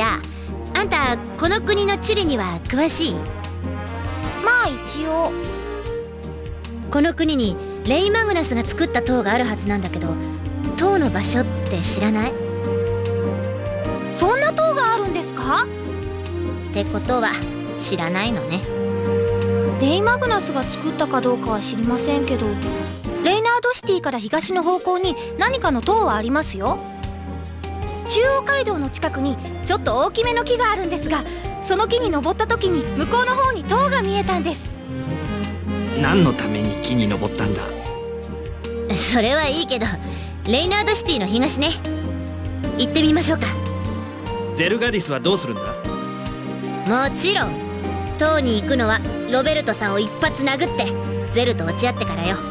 や、あんたこの国の地理には詳しい？ まあ一応。 この国にレイ・マグナスが作った塔があるはずなんだけど、塔の場所って知らない？ そんな塔があるんですか？ ってことは知らないのね。 レイ・マグナスが作ったかどうかは知りませんけど、レイナードシティから東の方向に何かの塔はありますよ。中央街道の近くにちょっと大きめの木があるんですが、その木に登った時に向こうの方に塔が見えたんです。 何のために木に登ったんだ？ それはいいけど、レイナードシティの東ね。行ってみましょうか。 ゼルガディスはどうするんだ？ もちろん塔に行くのはロベルトさんを一発殴ってゼルと落ち合ってからよ。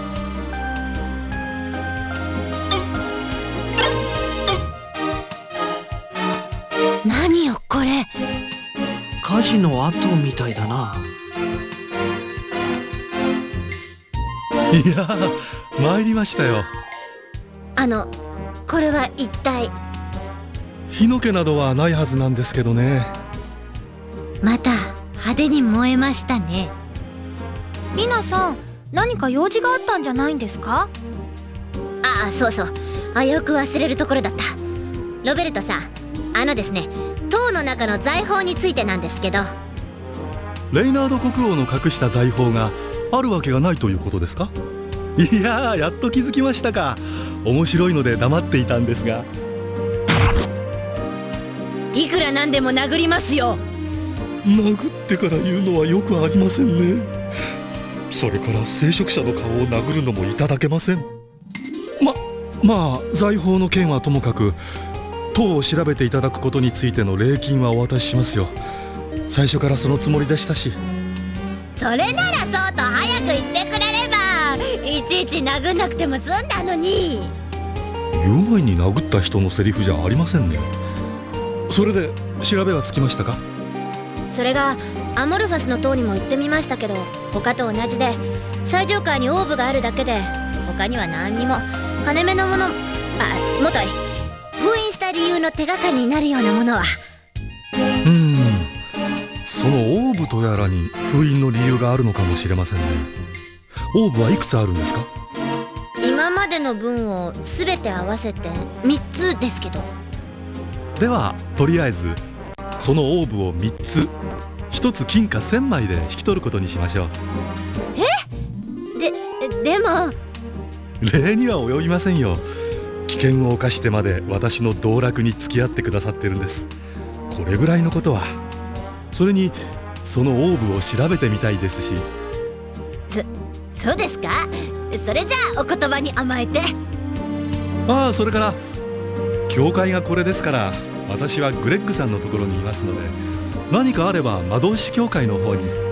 何よこれ。 火事の跡みたいだな。 いや参りましたよ。 これは一体？ 火の気などはないはずなんですけどね。 また派手に燃えましたね。 リナさん、何か用事があったんじゃないんですか？ ああ、そうそう、危うく忘れるところだった。ロベルトさん、ですね、塔の中の財宝についてなんですけど。 レイナード国王の隠した財宝があるわけがないということですか？いやー、やっと気づきましたか。面白いので黙っていたんですが。 いくらなんでも殴りますよ。 殴ってから言うのはよくありませんね。それから聖職者の顔を殴るのもいただけません。まあ財宝の件はともかく、塔を調べていただくことについての礼金はお渡ししますよ。最初からそのつもりでしたし。 それならそうと早く言ってくれれば、いちいち殴んなくても済んだのに。 言う前に殴った人のセリフじゃありませんね。それで調べはつきましたか？ それがアモルファスの塔にも行ってみましたけど、他と同じで最上階にオーブがあるだけで、他には何にも金目のもの、もとい封印した理由の手がかりになるようなものは。 そのオーブとやらに封印の理由があるのかもしれませんね。オーブはいくつあるんですか？ 今までの分を全て合わせて3つですけど。 ではとりあえずそのオーブを3つ、1つ金貨1000枚で引き取ることにしましょう。 でも礼には及びませんよ。危険を冒してまで私の道楽に付き合ってくださってるんです。これぐらいのことは。それにそのオーブを調べてみたいですし。 そうですか。それじゃあお言葉に甘えて。 それから教会がこれですから、私はグレッグさんのところにいますので、何かあれば魔導士教会の方に。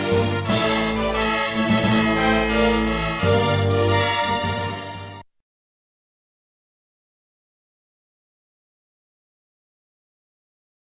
う。